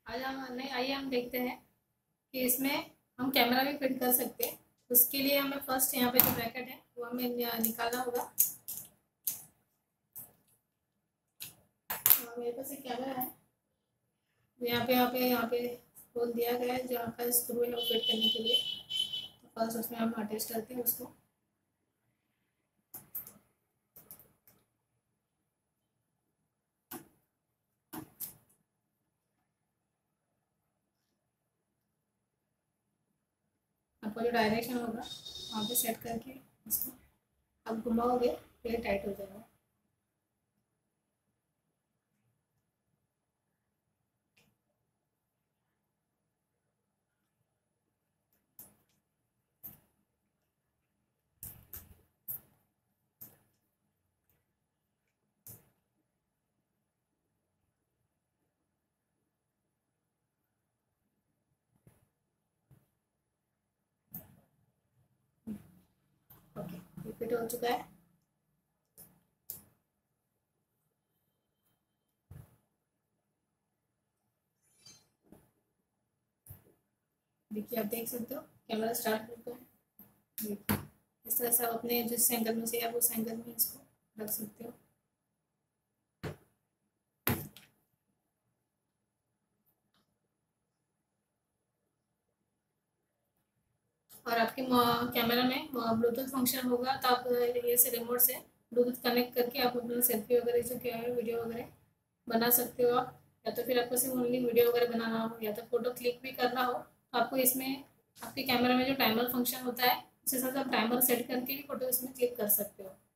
आइए हम देखते हैं कि इसमें हम कैमरा भी फिट कर सकते हैं। उसके लिए हमें फर्स्ट यहाँ पे जो ब्रैकेट है वो हमें निकालना होगा। मेरे पास एक कैमरा है, यहाँ पे होल दिया गया है, जो आपका स्क्रू है वो फिट करने के लिए। तो फर्स्ट उसमें हम अटैच करते हैं उसको। आपका जो डायरेक्शन होगा वहाँ पे सेट करके इसको आप घुमाओगे तो ये टाइट हो जाएगा। ओके, ये फिट हो चुका है। देखिए, आप देख सकते हो कैमरा स्टार्ट हो चुका है। देखिए, इस तरह से आप अपने जिस एंगल में से आप उस एंगल में इसको रख सकते हो। और आपके कैमरा में ब्लूटूथ फंक्शन होगा, तो आप ये से रिमोट से ब्लूटूथ कनेक्ट करके आप अपना सेल्फी वगैरह जो क्या है वीडियो वगैरह बना सकते हो आप। या तो फिर आपको सिर्फ ओनली वीडियो वगैरह बनाना हो या तो फोटो क्लिक भी करना हो, तो आपको इसमें आपके कैमरा में जो टाइमर फंक्शन होता है उस हिसाब से आप टाइमर सेट करके भी फोटो इसमें क्लिक कर सकते हो।